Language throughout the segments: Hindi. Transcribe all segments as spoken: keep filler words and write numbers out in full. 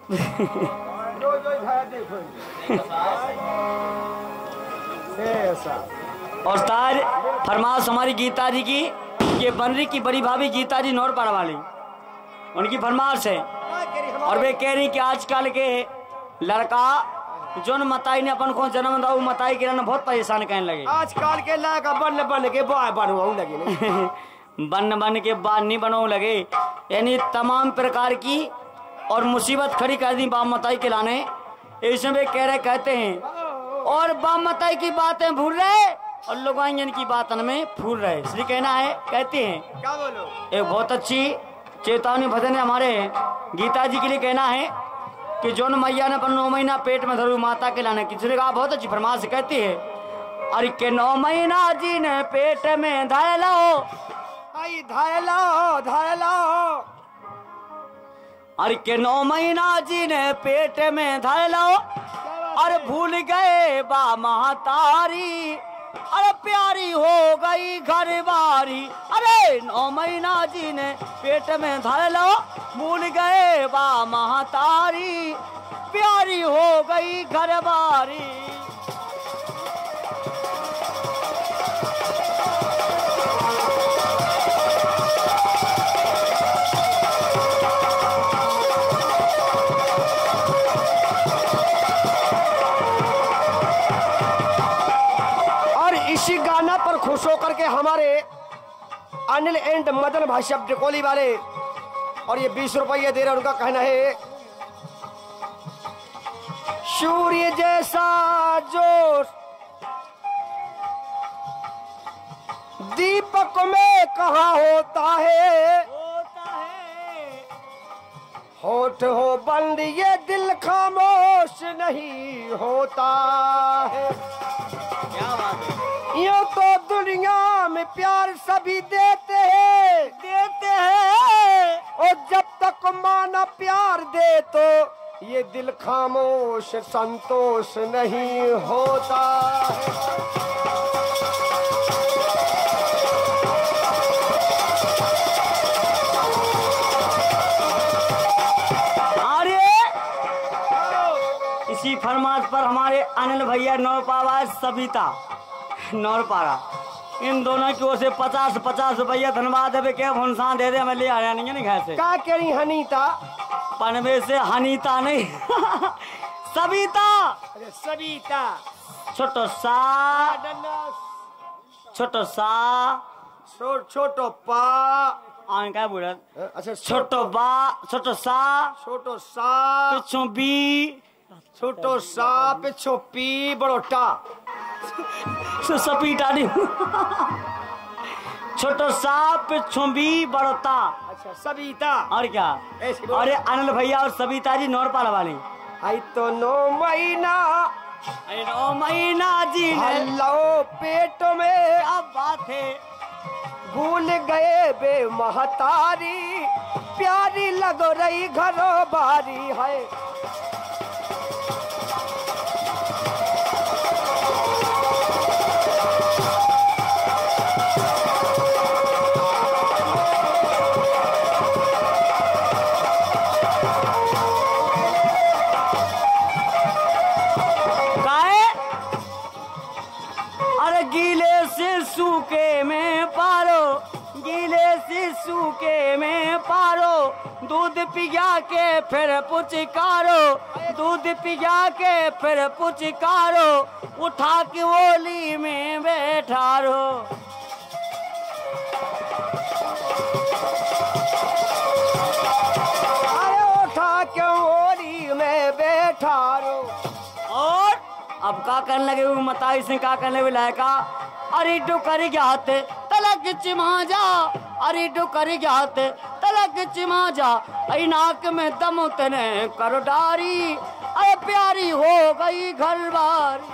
और तार फरमाश हमारी गीता जी की, ये बनरी की बड़ी भाभी गीता जी नौरपाड़ा वाली, उनकी फरमाश है। और वे कह रही कि आजकल के लड़का जो मताई ने अपन को जन्म दाऊ मताई के बहुत परेशान कहने लगे। आजकल के लड़का बन बन के बाय बनवाऊ लगे बन बन के बाद नहीं बनाऊ लगे, यानी तमाम प्रकार की और मुसीबत खड़ी कर दी बाप मताई के लाने। इसमें वे कह रहे कहते हैं और बाप मताई की बातें भूल रहे और लोग की बात में फूल रहे, इसलिए कहना है। कहते हैं क्या बोलो, एक बहुत अच्छी चेतावनी भजन है हमारे गीता जी के लिए। कहना है कि जोन मैया ने अपन नौ महीना पेट में धरू माता के लाने की, कहा बहुत अच्छी फरमाश कहती है। अरे के नौ महीना जी ने पेट में धाय लो, आई धाय लो धाय लो। अरे के नौ महीना जी ने पेट में धाय लो, अरे भूल गए बा महतारी, अरे प्यारी हो गई घर बारी। अरे नौ महीना जी ने पेट में धर लो, भूल गए बा महतारी, प्यारी हो गई घर बारी। इसी गाना पर खुश होकर के हमारे अनिल एंड मदन भाई शब्द कोली वाले और ये बीस रुपये दे रहे हैं। उनका कहना है सूर्य जैसा जोश दीपक में कहाँ होता है, होता है होठ हो बंद ये दिल खामोश नहीं होता है। क्या बात है। यूं तो दुनिया में प्यार सभी देते हैं देते हैं, और जब तक माना प्यार दे तो ये दिल खामोश संतोष नहीं होता है। इसी फरमाश पर हमारे अनिल भैया नौपावा सविता नौरपाड़ा, इन दोनों की ओर से पचास पचास रुपया धन्यवाद है। क्या भुनसान दे दे, हमें ले आया नहीं है घर से। क्या कह रही हनीता? पनवे से हनीता नहीं सविता। अरे सविता छोटो सा छोटो सा छो, छोटो पा आन क्या बोल। अच्छा छोटो बा छोटो सा छोटो सा पिछो बी छोटो सा पिछो पी बड़ोटा सपीटा नहीं छोटो सा पिछो बी बड़ोता। अच्छा सविता और क्या। अरे अनिल भैया और सविता जी नौरपाड़ा वाली। आई तो नौ महीना अरे नौ महीना जी लो पेट में अब बात है, भूल गए बे महतारी, प्यारी लग रही घरों बारी है। गीले से सूखे में पारो, गीले से सूखे में पारो, दूध पिया के फिर पुचकारो, दूध पिया के फिर पुचकारो, उठा के ओली में बैठारो। अरे उठा के ओली में बैठारो। और अब का करने लगे वो मताई से का करने लगे लायका। अरे डो करी क्या हाथे तलक चिमा जा, अरे डो करी क्या हाथे तलक चिमा जा, आई नाक में दम उतने करो डारी, अरे प्यारी हो गई घर बारी।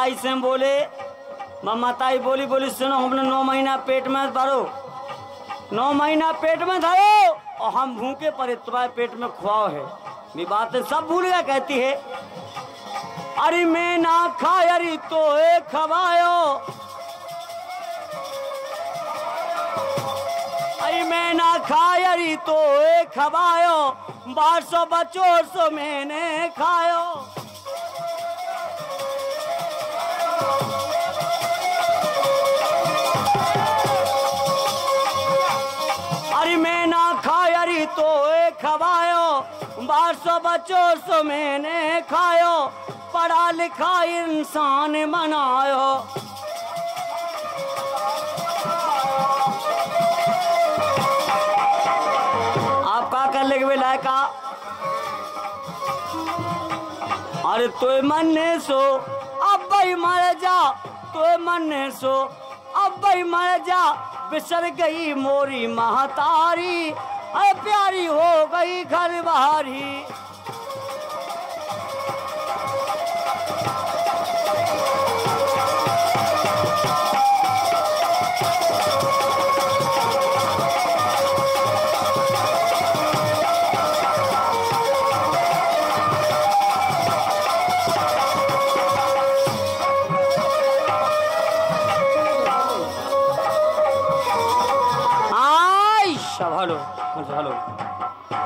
ममताई से बोले, ममताई बोली बोली सुनो हमने नौ महीना पेट में भरो, नौ महीना पेट में धरो और हम भूखे पड़े तुम्हारे पेट में खुआओ है। ये बातें सब भूल गया। कहती है अरे मैं ना खाय अरे तो ए खवायो, अरे मैं ना खाय अरे तो ए खवायो, बार सौ बच्चों सो मैंने खायो। अरे मैं ना खाय अरे तो ए खवायो, बार सौ बच्चों सो मैंने खायो, पढ़ा लिखा इंसान बनायो। आप का कर लेगे लायका, अरे तो मन्ने सो अब भाई मर जा, तो मन्ने सो अब भाई मर जा, बिसर गई मोरी महतारी, अरे प्यारी हो गई घर बारी। Hello hello